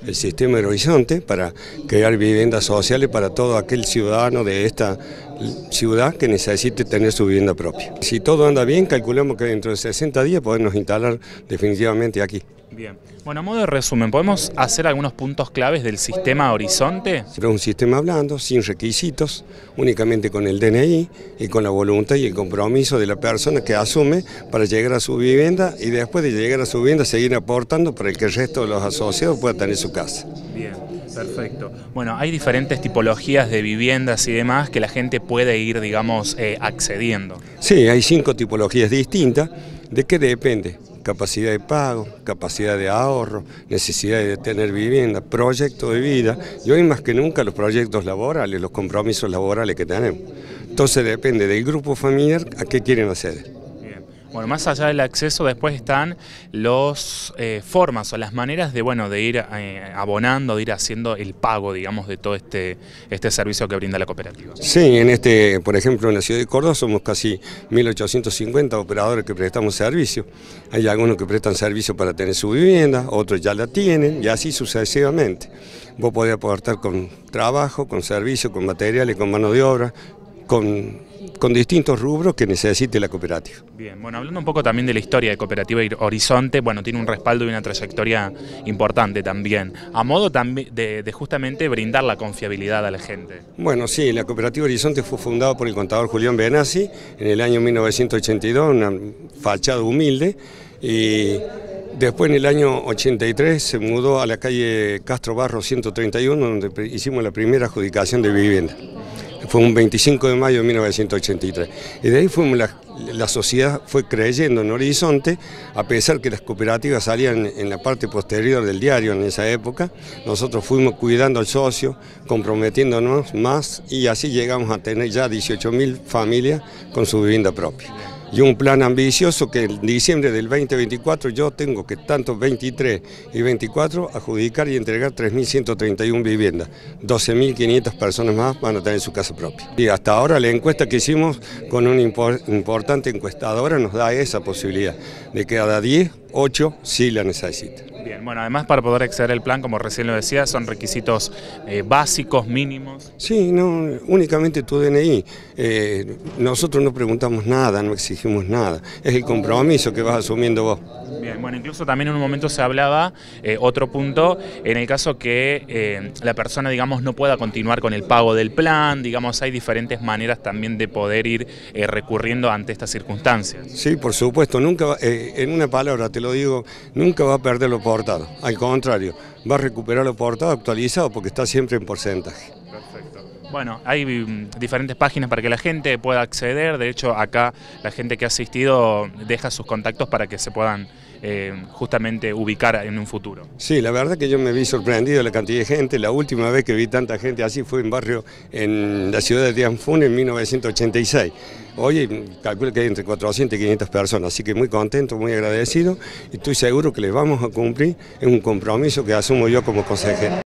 el sistema de Horizonte para crear viviendas sociales para todo aquel ciudadano de esta ciudad que necesite tener su vivienda propia. Si todo anda bien, calculamos que dentro de 60 días podemos instalar definitivamente aquí. Bien. Bueno, a modo de resumen, ¿podemos hacer algunos puntos claves del sistema Horizonte? Es un sistema blando, sin requisitos, únicamente con el DNI y con la voluntad y el compromiso de la persona que asume para llegar a su vivienda y después de llegar a su vivienda seguir aportando para que el resto de los asociados pueda tener su casa. Bien, perfecto. Bueno, hay diferentes tipologías de viviendas y demás que la gente puede ir, digamos, accediendo. Sí, hay 5 tipologías distintas. ¿De qué depende? Capacidad de pago, capacidad de ahorro, necesidad de tener vivienda, proyecto de vida y hoy más que nunca los proyectos laborales, los compromisos laborales que tenemos. Entonces depende del grupo familiar a qué quieren acceder. Bueno, más allá del acceso, después están las formas o las maneras de, bueno, de ir abonando, de ir haciendo el pago, digamos, de todo este servicio que brinda la cooperativa. Sí, por ejemplo, en la ciudad de Córdoba somos casi 1.850 operadores que prestamos servicio. Hay algunos que prestan servicio para tener su vivienda, otros ya la tienen y así sucesivamente. Vos podés aportar con trabajo, con servicio, con materiales, con mano de obra, con distintos rubros que necesite la cooperativa. Bien, bueno, hablando un poco también de la historia de Cooperativa Horizonte, bueno, tiene un respaldo y una trayectoria importante también, a modo también de justamente brindar la confiabilidad a la gente. Bueno, sí, la Cooperativa Horizonte fue fundada por el contador Julián Benassi en el año 1982, una fachada humilde, y después en el año 83 se mudó a la calle Castro Barro 131, donde hicimos la primera adjudicación de vivienda. Fue un 25 de mayo de 1983. Y de ahí la sociedad fue creyendo en Horizonte, a pesar que las cooperativas salían en la parte posterior del diario en esa época. Nosotros fuimos cuidando al socio, comprometiéndonos más y así llegamos a tener ya 18.000 familias con su vivienda propia. Y un plan ambicioso que en diciembre del 2024 yo tengo que tanto 23 y 24 adjudicar y entregar 3.131 viviendas. 12.500 personas más van a tener su casa propia. Y hasta ahora la encuesta que hicimos con una importante encuestadora nos da esa posibilidad de que cada 10, 8 sí la necesitan. Bien, bueno, además para poder acceder al plan, como recién lo decía, son requisitos básicos, mínimos. Sí, no, únicamente tu DNI. Nosotros no preguntamos nada, no exigimos nada. Es el compromiso que vas asumiendo vos. Bien, bueno, incluso también en un momento se hablaba, otro punto, en el caso que la persona, digamos, no pueda continuar con el pago del plan, digamos, hay diferentes maneras también de poder ir recurriendo ante estas circunstancias. Sí, por supuesto, nunca, en una palabra te lo digo, nunca va a perder lo aportado, al contrario, va a recuperar lo aportado actualizado porque está siempre en porcentaje. Perfecto. Bueno, hay diferentes páginas para que la gente pueda acceder, de hecho acá la gente que ha asistido deja sus contactos para que se puedan justamente ubicar en un futuro. Sí, la verdad que yo me vi sorprendido de la cantidad de gente. La última vez que vi tanta gente así fue en la ciudad de Tianfun en 1986. Hoy calculo que hay entre 400 y 500 personas, así que muy contento, muy agradecido y estoy seguro que les vamos a cumplir. Es un compromiso que asumo yo como consejero.